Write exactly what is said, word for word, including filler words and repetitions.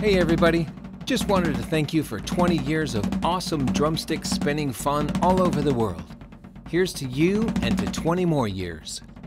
Hey everybody, just wanted to thank you for twenty years of awesome drumstick spinning fun all over the world. Here's to you and to twenty more years.